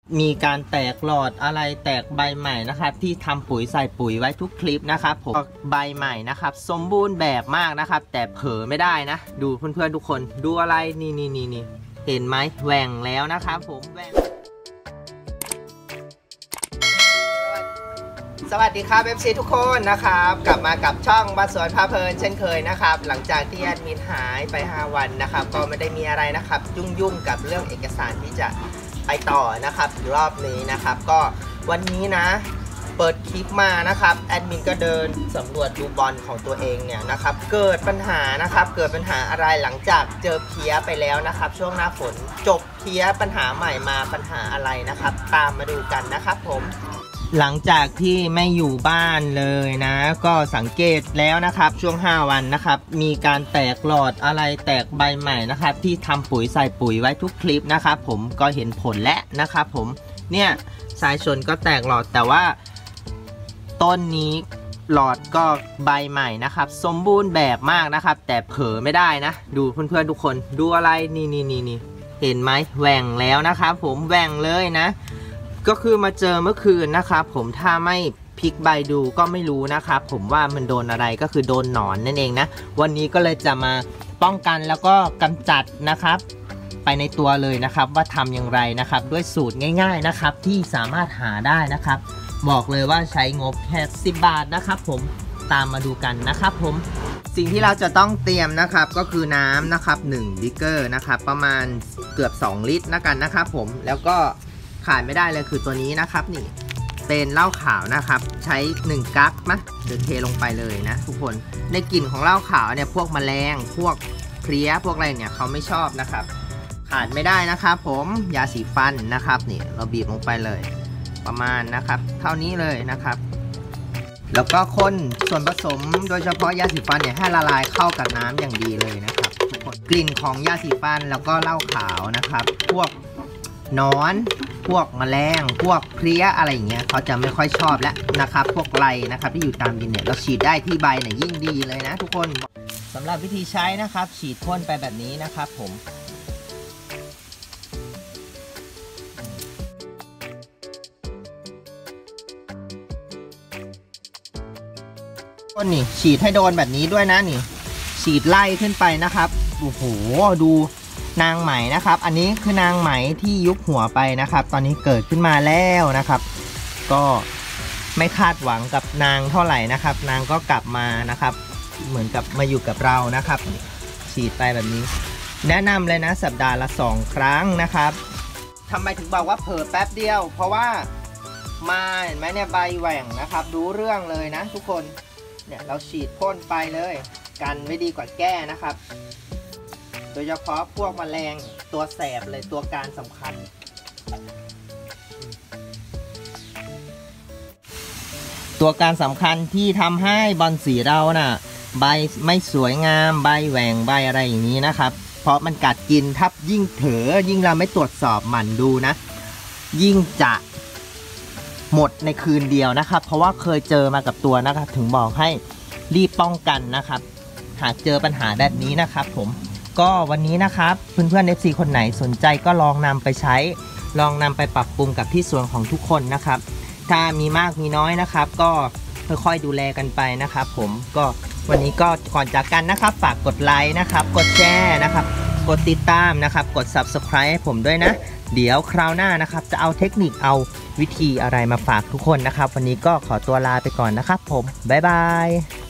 มีการแตกหลอดอะไรแตกใบใหม่นะครับที่ทำปุ๋ยใส่ปุ๋ยไว้ทุกคลิปนะครับผมใบใหม่นะครับสมบูรณ์แบบมากนะครับแต่เผลอไม่ได้นะดูเพื่อนๆทุกคนดูอะไรนี่เห็นไหมแหว่งแล้วนะครับผมแหว่งสวัสดีครับ FC ทุกคนนะครับกลับมากับช่องบ้านสวนพาเพลินเช่นเคยนะครับหลังจากที่แอดมินหายไป5 วันนะครับก็ไม่ได้มีอะไรนะครับยุ่งกับเรื่องเอกสารที่จะไปต่อนะครับรอบนี้นะครับก็วันนี้นะเปิดคลิปมานะครับแอดมินก็เดินสำรวจดูบอลของตัวเองเนี่ยนะครับเกิดปัญหาอะไรหลังจากเจอเพี้ยไปแล้วนะครับช่วงหน้าฝนจบเพี้ยปัญหาใหม่มาปัญหาอะไรนะครับตามมาดูกันนะครับผมหลังจากที่ไม่อยู่บ้านเลยนะก็สังเกตแล้วนะครับช่วง5 วันนะครับมีการแตกหลอดอะไรแตกใบใหม่นะครับที่ทำปุ๋ยใส่ปุ๋ยไว้ทุกคลิปนะครับผมก็เห็นผลแล้วนะครับผมเนี่ยสายชนก็แตกหลอดแต่ว่าต้นนี้หลอดก็ใบใหม่นะครับสมบูรณ์แบบมากนะครับแต่เผลอไม่ได้นะดูเพื่อนๆทุกคนดูอะไรนี่เห็นไหมแหว่งแล้วนะครับผมแหว่งเลยนะก็คือมาเจอเมื่อคืนนะครับผมถ้าไม่พลิกใบดูก็ไม่รู้นะครับผมว่ามันโดนอะไรก็คือโดนหนอนนั่นเองนะวันนี้ก็เลยจะมาป้องกันแล้วก็กำจัดนะครับไปในตัวเลยนะครับว่าทำอย่างไรนะครับด้วยสูตรง่ายๆนะครับที่สามารถหาได้นะครับบอกเลยว่าใช้งบแค่10 บาทนะครับผมตามมาดูกันนะครับผมสิ่งที่เราจะต้องเตรียมนะครับก็คือน้ำนะครับ1 ลิตรนะครับประมาณเกือบ2 ลิตรนะกันนะครับผมแล้วก็ขาดไม่ได้เลยคือตัวนี้นะครับนี่เป็นเหล้าขาวนะครับใช้1 กั๊กนะเดี๋ยวเทลงไปเลยนะทุกคนในกลิ่นของเหล้าขาวเนี่ยพวกแมลงพวกเพลี้ยพวกอะไรเนี่ยเขาไม่ชอบนะครับขาดไม่ได้นะครับผมยาสีฟันนะครับนี่เราบีบลงไปเลยประมาณนะครับเท่านี้เลยนะครับแล้วก็คนส่วนผสมโดยเฉพาะยาสีฟันเนี่ยให้ละลายเข้ากับน้ำอย่างดีเลยนะครับทุกคนกลิ่นของยาสีฟันแล้วก็เหล้าขาวนะครับพวกหนอนพวกแมลงพวกเพลี้ยอะไรอย่างเงี้ยเขาจะไม่ค่อยชอบแล้วนะครับพวกไรนะครับที่อยู่ตามดินเนี่ยเราฉีดได้ที่ใบเนี่ยยิ่งดีเลยนะทุกคนสำหรับวิธีใช้นะครับฉีดพ่นไปแบบนี้นะครับผมต้นนี่ฉีดให้โดนแบบนี้ด้วยนะนี่ฉีดไล่ขึ้นไปนะครับโอ้โหดูนางไหมนะครับอันนี้คือนางไหมที่ยุบหัวไปนะครับตอนนี้เกิดขึ้นมาแล้วนะครับก็ไม่คาดหวังกับนางเท่าไหร่นะครับนางก็กลับมานะครับเหมือนกับมาอยู่กับเรานะครับฉีดไปแบบนี้แนะนำเลยนะสัปดาห์ละ2 ครั้งนะครับทำไมถึงบอกว่าเผลอแป๊บเดียวเพราะว่ามาเห็นไหมเนี่ยใบแหว่งนะครับรู้เรื่องเลยนะทุกคนเนี่ยเราฉีดพ่นไปเลยกันไม่ดีกว่าแก้นะครับโดยเฉพาะพวกแมลงตัวแสบเลยตัวการสำคัญตัวการสำคัญที่ทำให้บอลสีเราน่ะใบไม่สวยงามใบแหว่งใบอะไรอย่างนี้นะครับเพราะมันกัดกินถ้ายิ่งเถอยิ่งเราไม่ตรวจสอบหมั่นดูนะยิ่งจะหมดในคืนเดียวนะครับเพราะว่าเคยเจอมากับตัวนะครับถึงบอกให้รีบป้องกันนะครับหากเจอปัญหาแบบนี้นะครับผมก็วันนี้นะครับเพื่อนๆ FC คนไหนสนใจก็ลองนำไปใช้ลองนำไปปรับปรุงกับที่สวนของทุกคนนะครับถ้ามีมากมีน้อยนะครับก็ค่อยๆดูแลกันไปนะครับผมก็วันนี้ก็ก่อนจากกันนะครับฝากกดไลค์นะครับกดแชร์นะครับกดติดตามนะครับกด Subscribe ให้ผมด้วยนะเดี๋ยวคราวหน้านะครับจะเอาเทคนิคเอาวิธีอะไรมาฝากทุกคนนะครับวันนี้ก็ขอตัวลาไปก่อนนะครับผมบ๊ายบาย